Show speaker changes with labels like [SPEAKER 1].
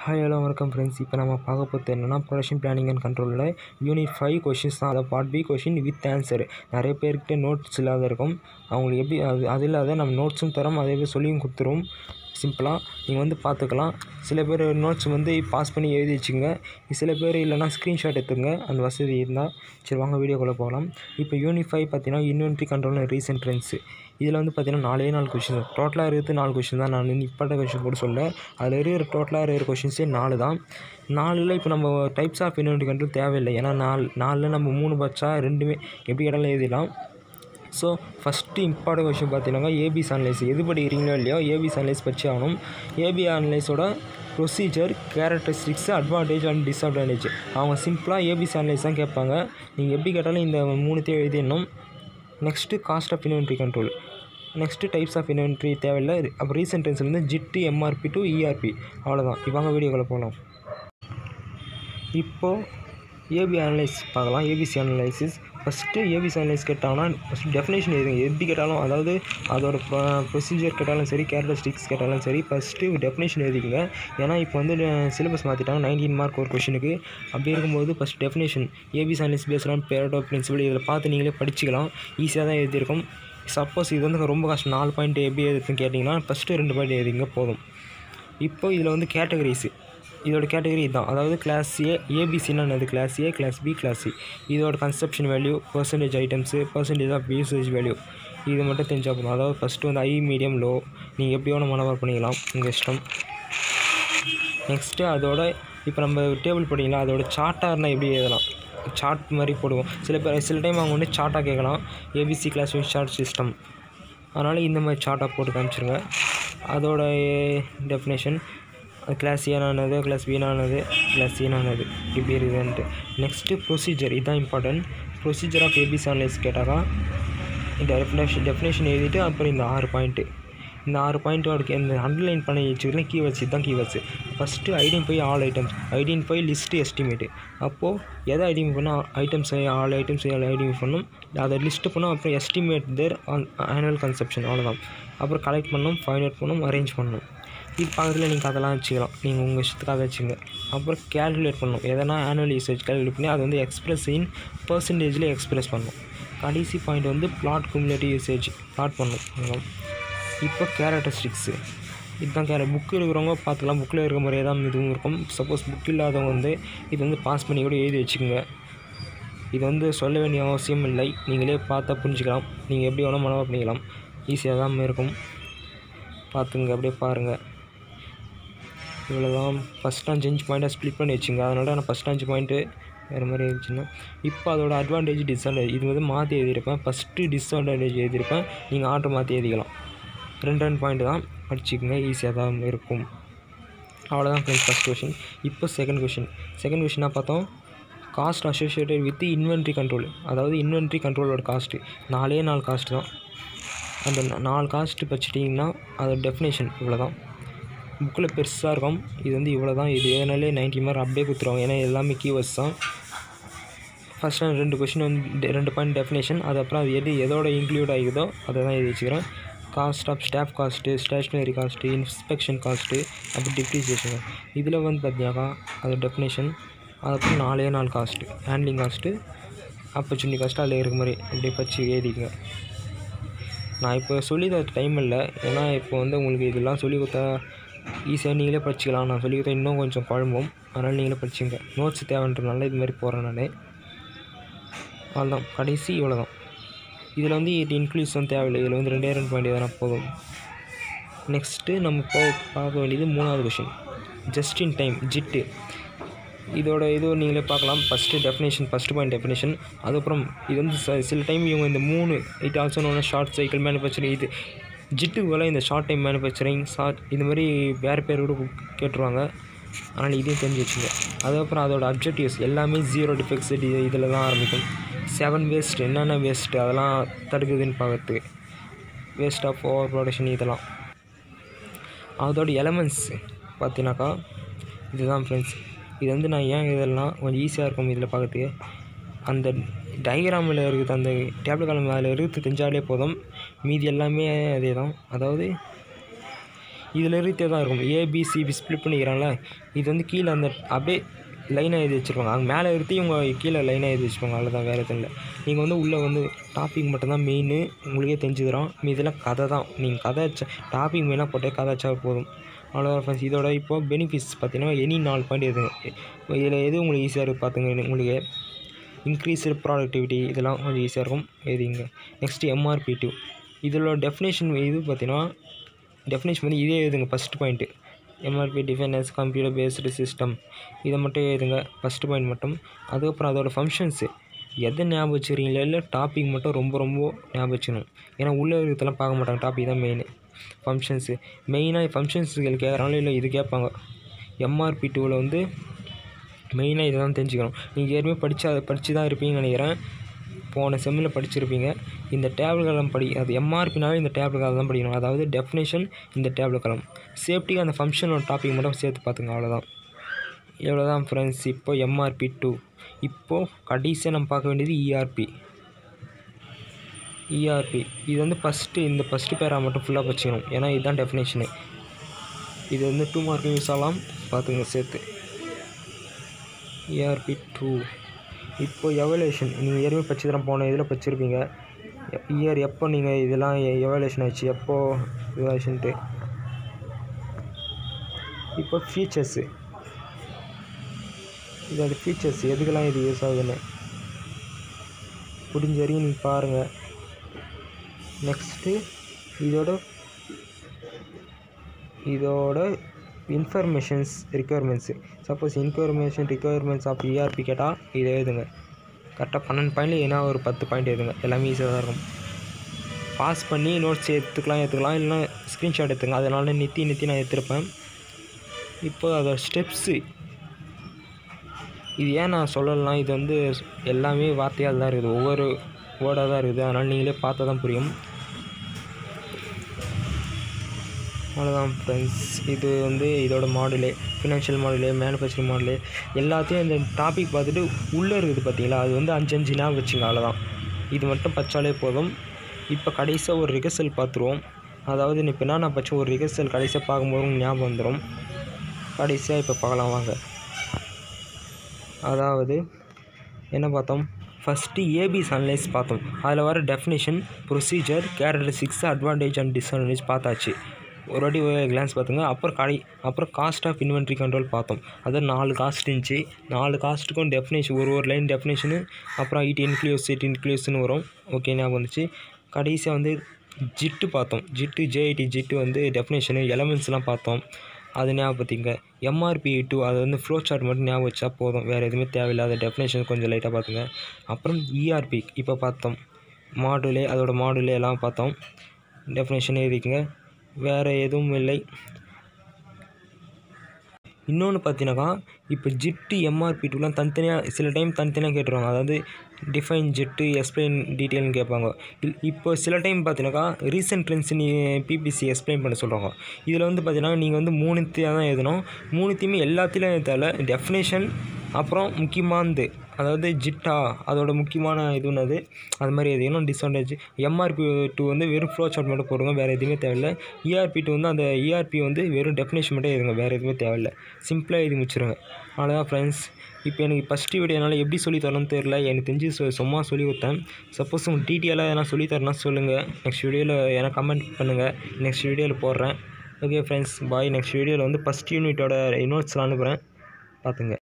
[SPEAKER 1] Hi hello வணக்கம் friends. இப்போ நம்ம பார்க்க போகிறது என்னென்னா ப்ரொடக்ஷன் பிளானிங் அண்ட் கண்ட்ரோலில் யூனிட் 5 கொஷின்ஸ் தான். அதை part B question with answer. நிறைய பேர்கிட்ட நோட்ஸ் இல்லாத இருக்கும். அவங்களுக்கு எப்படி அது இல்லாத நம்ம நோட்ஸும் தரோம், அதே மாதிரி சொல்லியும் கொடுத்துருவோம். சிம்பிளாக நீங்கள் வந்து பார்த்துக்கலாம். சில பேர் நோட்ஸ் வந்து பாஸ் பண்ணி எழுதி வச்சுங்க, சில பேர் இல்லைனா ஸ்க்ரீன்ஷாட் எடுத்துங்க, அந்த வசதி இருந்தால். சரி வாங்க வீடியோக்குள்ளே போகலாம். இப்போ யூனிட் 5 பார்த்தீங்கன்னா inventory control and recent trends. இதில் வந்து பார்த்தீங்கன்னா 4 கொஷின் டோட்டலாக இருக்குது. 4 கொஷின் தான். நான் இம்பார்ட்டன்ட் கொஷின் கூட சொல்ல, அதில் இருக்கிற டோட்டலாக இருக்கிற கொஷின்ஸே 4 தான். 4ல் இப்போ நம்ம டைப்ஸ் ஆஃப் இன்வென்ட்ரி கண்ட்ரோல் தேவையில்லை. ஏன்னா 4ல் நம்ம 3 பச்சா 2மே எப்படி கேட்டாலும் எழுதிடலாம். ஸோ ஃபஸ்ட்டு இம்பார்ட்டன்ட் கொஷின் பார்த்தீங்கன்னா ஏபிசி அனலைஸ். எது படிக்கிறீங்களோ இல்லையோ ஏபிசி அனலைஸ் படிச்சு ஆகணும். ஏபி அனலைஸோட procedure, characteristics, advantage and disadvantage. அவங்க சிம்பிளாக ஏபிசி அனலைஸ் தான் கேட்பாங்க. நீங்கள் எப்படி கேட்டாலும் இந்த 3த்தையும் எழுதிடணும். Next cost of inventory control. Next types of inventory தேவையில்லை. அப்போ ரீசென்ட் ட்ரெண்ட்ஸ்லேருந்து ஜிட்டு, எம்ஆர்பி டு இஆர்பி. அவ்வளோதான். இவங்க வீடியோக்குள்ளே போகலாம். இப்போது ஏபி அனலைஸ் பார்க்கலாம். ABC analysis. First ABC analyse கேட்டாங்கன்னா ஃபஸ்ட்டு டெஃபினேஷன் எழுதுங்க. எப்படி கேட்டாலும், அதாவது அதோட ப்ரொசீஜர் கேட்டாலும் சரி, கேரக்டரிஸ்டிக்ஸ் கேட்டாலும் சரி, ஃபஸ்ட்டு டெஃபினேஷன் எழுதிக்கங்க. ஏன்னா இப்போ வந்து சிலபஸ் மாற்றிட்டாங்க. 19 மார்க் ஒரு கொஷினுக்கு. அப்படி இருக்கும்போது ஃபஸ்ட் டெஃபினேஷன் ஏபிசி அனலைஸ் பேஸ்டான பேரடோ பிரின்சிபல் இதில் பார்த்து நீங்களே படிச்சுக்கலாம். ஈஸியாக தான் எழுதியிருக்கும். சப்போஸ் இது வந்து ரொம்ப கஷ்டம், 4 பாயிண்ட் எப்படி எழுதுன்னு கேட்டிங்கன்னா ஃபஸ்ட்டு 2 பாயிண்ட் எழுதிங்க போதும். இப்போ இதில் வந்து கேட்டகரிஸு. இதோட கேட்டகரி இதுதான். அதாவது கிளாஸ் ஏ, ஏபிசின்னா என்னது? Class A, class B, class C. இதோட consumption value, percentage items, percentage of usage value, இது மட்டும் தெரிஞ்சால் போதும். அதாவது ஃபஸ்ட்டு வந்து ஹை, மீடியம், லோ, நீங்கள் எப்படி வேணும் மனவார் பண்ணிக்கலாம், உங்கள் இஷ்டம். நெக்ஸ்ட்டு அதோட இப்போ நம்ம டேபிள் போட்டிங்களா, அதோட சார்ட்டாக இருந்தால் எப்படி எழுதலாம், சார்ட் மாதிரி போடுவோம். சில டைம் அவங்க வந்து சார்ட்டாக கேட்கலாம். ஏபிசி கிளாஸ் சார்ட் சிஸ்டம், அதனால் இந்த மாதிரி சார்ட்டாக போட்டு காமிச்சிருங்க. அதோட டெஃபினேஷன், கிளாஸ் ஏனானது, கிளாஸ் பினானது, கிளாஸ் சினானது, இப்படி இருக்குதுன்ட்டு. Next procedure. இதுதான் important. Procedure of ABC analyse கேட்டாக்கா இந்த டெஃபினேஷன் எழுதிட்டு அப்புறம் இந்த 6 பாயிண்ட்டு, இந்த 6 பாயிண்ட்டோட இந்த அண்டர்லைன் பண்ணி வச்சுக்கலாம். கீவேர்ட்ஸ் இதுதான் keywords. First identify all items, identify list, estimate. அப்போது எதை ஐடென்டிஃபை பண்ணால் ஐட்டம்ஸ், ஆல் ஐட்டம்ஸ் ஐடென்டிஃபை பண்ணணும். அதை லிஸ்ட்டு பண்ணோம். அப்புறம் எஸ்டிமேட் தேர் ஆனுவல் கன்சப்ஷன். அவ்வளோதான். அப்புறம் கலெக்ட் பண்ணணும், ஃபைண்ட் அவுட் பண்ணணும், அரேஞ்ச் பண்ணணும். இது பக்கத்தில் நீங்கள் அதெல்லாம் வச்சுக்கலாம். நீங்கள் உங்கள் இஷ்டத்துக்காக வச்சுங்க. அப்புறம் கேல்குலேட் பண்ணணும். எதனா ஆனுவல் யூசேஜ் கேல்குலேட் பண்ணி அதை வந்து எக்ஸ்பிரஸ் இன் பர்சன்டேஜில் எக்ஸ்பிரஸ் பண்ணணும். கடைசி பாயிண்ட் வந்து பிளாட் குமுலேட்டிவ் யூசேஜ் பிளாட் பண்ணணும். இப்போ கேரக்டரிஸ்டிக்ஸு. இதுதான் புக்கு இருக்கிறவங்க பார்த்துக்கலாம். புக்கில் இருக்கிற மாதிரியே தான் இதுவும் இருக்கும். சப்போஸ் புக் இல்லாதவங்க வந்து இது வந்து பாஸ் பண்ணி கூட எழுதி வச்சுக்கோங்க. இது வந்து சொல்ல வேண்டிய அவசியம் இல்லை. நீங்களே பார்த்தா புரிஞ்சுக்கலாம். நீங்கள் எப்படி வேணால் மனவாக பண்ணிக்கலாம். ஈஸியாக தான் இருக்கும். பார்த்துங்க, அப்படியே பாருங்கள். இவ்வளோதான். ஃபஸ்ட் 5 பாயிண்ட்டாக ஸ்ப்ளிட் பண்ணி வச்சுங்க. அதனால நான் ஃபஸ்ட் 5 பாயிண்ட்டு வேறு மாதிரி இருந்துச்சுன்னா. இப்போ அதோட அட்வான்டேஜ், டிஸ்அட்வான்டேஜ் இது வந்து மாற்றி எழுதியிருப்பேன். First disadvantage எழுதியிருப்பேன். நீங்கள் ஆர்டர் மாற்றி எழுதிக்கலாம். 2 பாயிண்ட் தான், படிச்சுக்கோங்க. ஈஸியாக தான் இருக்கும். அவ்வளோதான் ஃப்ரெண்ட்ஸ் ஃபஸ்ட் கொஷின். இப்போ செகண்ட் கொஷினாக பார்த்தோம். Cost associated with inventory control. அதாவது இன்வென்ட்ரி கண்ட்ரோலோட காஸ்ட்டு 4 காஸ்ட்டு தான். அந்த 4 காஸ்ட்டு படிச்சிட்டிங்கன்னா அதோட டெஃபினேஷன் இவ்வளோ தான். புக்கில் பெருசாக இருக்கும். இது வந்து இவ்வளோ தான். இது ஏனாலே 90 மார்க் அப்படியே கொடுத்துருவாங்க. ஏன்னா எல்லாமே கீவேர்ட்ஸ் தான். ஃபஸ்ட்டு 2 கொஷின் வந்து 2 பாயிண்ட் டெஃபினேஷன். அது அப்புறம் அது எதோட இன்க்ளூட் ஆகிதோ அதை தான் எழுதி வச்சுக்கிறேன். Cost of staff cost, stationery cost, inspection cost, அப்புறம் டிப்ரிசியேஷன். இதில் வந்து பார்த்தீங்கன்னாக்கா அது டெஃபினேஷன். அதுக்கப்புறம் 4 cost, handling cost, opportunity cost, அதில் இருக்க மாதிரி இப்படி பச்சு எழுதிக்குங்க. நான் இப்போ சொல்லி தர டைம் இல்லை. ஏன்னா இப்போ வந்து உங்களுக்கு இதெல்லாம் சொல்லி கொடுத்தா ஈஸியாக நீங்களே படிச்சிக்கலாம். நான் சொல்லி கொடுத்தா இன்னும் கொஞ்சம் குழம்பும். அதனால் நீங்களே படிச்சுங்க. நோட்ஸ் தேவைன்றதுனால இது மாதிரி போகிறேன் நான். அவ்வளோதான். கடைசி இவ்வளோ தான். இதில் வந்து இது இன்க்ளூஷன் தேவையில்லை. இதில் வந்து 2 பாயிண்ட் எதனா போதும். நெக்ஸ்ட்டு நம்ம பார்க்க வேண்டியது 3வது question. Just in time, JIT. இதோட நீங்களே பார்க்கலாம். First point definition. அதுக்கப்புறம் இது வந்து சில டைம் இவங்க இந்த 3 it also known short cycle manufacturing. இது ஜிட்டுக்கு போல் இந்த ஷார்ட் டைம் மேனுஃபேக்சரிங், இது மாதிரி வேறு பேர் கூட கேட்டுருவாங்க. அதனால் இதையும் தெரிஞ்சு வச்சுங்க. அதுக்கப்புறம் அதோட அப்ஜெக்டிவ்ஸ் எல்லாமே 0 டிஃபெக்ட்ஸ் இதில் தான் ஆரம்பிக்கும். 7 வேஸ்ட், என்னென்ன வேஸ்ட்டு அதெல்லாம் தடுக்குதுன்னு பார்க்கறதுக்கு. வேஸ்ட் ஆஃப் ஓவர் ப்ரொடக்ஷன் இதெல்லாம். அதோட எலமெண்ட்ஸ் பார்த்தீங்கன்னாக்கா இதுதான் ஃப்ரெண்ட்ஸ். இது வந்து நான் ஏன் இதெல்லாம் கொஞ்சம் ஈஸியாக இருக்கும் இதில் பார்க்கறதுக்கு. அந்த டயக்ராமில் இருக்குது, அந்த டேபிள் காலம் அதில் இருக்குது தெரிஞ்சாலே போதும். மீதி எல்லாமே அதே தான். அதாவது இதில் இருத்தே தான் இருக்கும். ஏபிசிபி ஸ்ப்ளிட் பண்ணிக்கிறாங்கள, இது வந்து கீழே அந்த அப்படியே லைனாக எழுதி வச்சுருப்பாங்க. அங்கே மேலே இருத்தி இவங்க கீழே லைனாக எழுதி வச்சுருப்பாங்க. அவ்வளோதான், வேறு எதுவும் இல்லை. நீங்கள் வந்து உள்ளே வந்து டாபிக் மட்டும்தான் மெயின், உங்களுக்கே தெரிஞ்சுக்கிறோம். இதெல்லாம் கதை தான். நீங்கள் கதை வச்ச டாபிக் மெயினாக போட்டு கதை வச்சா போதும். அவ்வளோதான் ஃப்ரெண்ட்ஸ். இதோட இப்போது பெனிஃபிட்ஸ் பார்த்தீங்கன்னா எனி 4 பாயிண்ட் எதுங்க. இதில் எது உங்களுக்கு ஈஸியாக இருக்குது பார்த்துங்க. உங்களுக்கு இன்க்ரீஸ்டு ப்ராடக்டிவிட்டி இதெல்லாம் கொஞ்சம் ஈஸியாக இருக்கும் எழுதிங்க. நெக்ஸ்ட்டு MRP2 இதோட டெஃபினேஷன் இது பார்த்தீங்கன்னா டெஃபினேஷன் வந்து இதே எழுதுங்க. First point MRP define computer based system, இதை மட்டும் எழுதுங்க ஃபஸ்ட்டு பாயிண்ட் மட்டும். அதுக்கப்புறம் அதோடய ஃபங்க்ஷன்ஸு எதை ஞாபகம் வச்சுக்கிறீங்களோ இல்லை டாபிக் மட்டும் ரொம்ப ஞாபகம் வச்சுக்கணும். ஏன்னா உள்ளே இருக்கிறதெல்லாம் பார்க்க மாட்டாங்க, டாபிக் தான் மெயின். ஃபங்க்ஷன்ஸு மெயினாக ஃபங்க்ஷன்ஸுகள் கேட்குறாங்களோ இல்லை இது கேட்பாங்க. MRP2வில் வந்து மெயினாக இதை தான் தெரிஞ்சுக்கணும். நீங்கள் ஏற்கனவே படித்து தான் இருப்பீங்கன்னு நினைக்கிறேன். போன செம்மில் படிச்சிருப்பீங்க. இந்த டேபிள் காலம் அது MRPனாவே இந்த டேபிள் காலம் தான் படிக்கணும். அதாவது டெஃபினேஷன் இந்த டேபிள் காலம், சேஃப்டிக்கு அந்த ஃபங்க்ஷனோட டாபிக் மட்டும் சேர்த்து பார்த்துங்க. அவ்வளோதான். எவ்வளோதான் ஃப்ரெண்ட்ஸ். இப்போ MRP2. இப்போது கடைசியாக நம்ம பார்க்க வேண்டியது ERP. இது வந்து இந்த ஃபஸ்ட்டு பேரா மட்டும் ஃபுல்லாக படிச்சிக்கணும். ஏன்னா இதுதான் டெஃபினேஷனு. இது வந்து 2 மார்க்கும் யூஸ் ஆகலாம், பார்த்துங்க சேர்த்து. ERP2. இப்போது எவல்யூஷன் நீங்கள் ஏற்கனவே படிச்சுதான் போன இதில் படிச்சிருப்பீங்க. எப்போ நீங்கள் இதெல்லாம் எவல்யூஷன் ஆச்சு, எப்போது எவல்யூஷன்ட்டு. இப்போ ஃபீச்சர்ஸு, இதோட ஃபீச்சர்ஸ் எதுக்கெல்லாம் இது யூஸ் ஆகுதுன்னு முடிஞ்ச வரையும் நீங்கள் பாருங்கள். நெக்ஸ்ட்டு இதோட informations requirements. Suppose information requirements of ERP கேட்டால் இதை எழுதுங்க. கரெக்டாக 12 பாயிண்ட்ல ஏன்னா ஒரு 10 பாயிண்ட் எழுதுங்க. எல்லாமே ஈஸியாக தான் இருக்கும். பாஸ் பண்ணி நோட்ஸ் எடுத்துக்கலாம் இல்லைனா ஸ்க்ரீன்ஷாட் எடுத்துங்க. அதனால நித்தி நான் எடுத்துருப்பேன். இப்போ அதோட ஸ்டெப்ஸு இது ஏன் நான் சொல்லலாம், இது வந்து எல்லாமே வார்த்தையாக தான் இருக்குது, ஒவ்வொரு வேர்டாக தான் இருக்குது. அதனால் நீங்களே பார்த்தா தான் புரியும். அவ்வளோதான் ஃப்ரெண்ட்ஸ். இது வந்து இதோட model, financial model, manufacturing model எல்லாத்தையும் இந்த டாபிக் பார்த்துட்டு உள்ளே இருக்குது பார்த்தீங்களா, அது வந்து 5 ஞாபகம் வச்சுங்க. அவ்வளோதான். இது மட்டும் படித்தாலே போதும். இப்போ கடைசியாக ஒரு ரிகர்சல் பார்த்துருவோம். அதாவது இப்போ நான் படித்த ஒரு ரிகர்சல் கடைசியாக பார்க்கும்போது ஞாபகம் வந்துடும். கடைசியாக இப்போ பார்க்கலாம் வாங்க. அதாவது என்ன பார்த்தோம், ஃபஸ்ட்டு ஏபிஸ் அனலைஸ் பார்த்தோம். அதில் வர definition, procedure, characteristics, advantage and disadvantage பார்த்தாச்சு. ஒரு வாட்டி கிளான்ஸ் பார்த்துங்க. அப்புறம் காஸ்ட் ஆஃப் இன்வென்ட்ரி கண்ட்ரோல் பார்த்தோம். அதாவது 4 காஸ்ட் இருந்துச்சு. 4 காஸ்ட்டுக்கும் டெஃபினேஷன் ஒரு லைன் டெஃபினேஷனு. அப்புறம் இட் இன்க்ளூஸ்னு வரும். ஓகே, ஞாபகம் வந்துச்சு. கடைசியாக வந்து ஜிட்டு பார்த்தோம். ஜிட்டு வந்து டெஃபினேஷனு, எலமெண்ட்ஸ்லாம் பார்த்தோம். அது ஞாபகப்படுத்திங்க. MRP2 அது வந்து ஃப்ளோ சார்ட் மட்டும் ஞாபகம் வச்சா போதும், வேறு எதுவுமே தேவையில்லாத டெஃபினேஷன் கொஞ்சம் லைட்டாக பார்த்துங்க. அப்புறம் ERP இப்போ பார்த்தோம். அதோட மாடுலே எல்லாம் பார்த்தோம். டெஃபினேஷன் எழுதிக்கங்க. வேறு எதுவும் இல்லை. இன்னொன்று பார்த்தீங்கன்னாக்கா, இப்போ ஜிட்டு MRP2லாம் தனித்தனியாக சில டைம் தனித்தனியாக கேட்டுருவாங்க. அதாவது டிஃபைன் ஜிட்டு, எக்ஸ்பிளைன் டீட்டெயில்னு கேட்பாங்க. இப்போ சில டைம் பார்த்தீங்கன்னாக்கா ரீசெண்ட் ட்ரெண்ட்ஸ் PPC எக்ஸ்பிளைன் பண்ண சொல்கிறாங்க. இதில் வந்து பார்த்தீங்கன்னா நீங்கள் வந்து 3 தான் எழுதணும். 3த்தையுமே எல்லாத்துலேயும் தேவை. டெஃபினேஷன், அப்புறம் முக்கியமானது அதாவது ஜிட்டா அதோட முக்கியமான இதுன்னது அது மாதிரி எதுவும் டிஸ்அட்வான்டேஜ். MRP2 வந்து வெறும் ஃப்ளோ சார்ட் மட்டும் போடுங்க, வேறு எதுவுமே தேவையில்லை. ERP2 வந்து அந்த ERP வந்து வெறும் டெஃபினேஷன் மட்டும் எழுதுங்க, வேறு எதுவுமே தேவையில்லை. சிம்பிளாக எழுதி முடிச்சிருங்க. அவ்வளோதான் ஃப்ரெண்ட்ஸ். இப்போ எனக்கு ஃபஸ்ட்டு வீடியோ என்னால் எப்படி சொல்லித்தரணும்னு தெரியல. எனக்கு தெரிஞ்சு சும்மா சொல்லி கொடுத்தேன். சப்போஸ் உங்களுக்கு டீட்டெயிலாக எதனா சொல்லித்தரனா சொல்லுங்கள். நெக்ஸ்ட் வீடியோவில் எனக்கு கமெண்ட் பண்ணுங்கள், நெக்ஸ்ட் வீடியோவில் போடுறேன். ஓகே ஃப்ரெண்ட்ஸ், பாய். நெக்ஸ்ட் வீடியோவில் வந்து ஃபஸ்ட் யூனிட்டோட நோட்ஸ்லாம் அனுப்புகிறேன், பார்த்துங்க.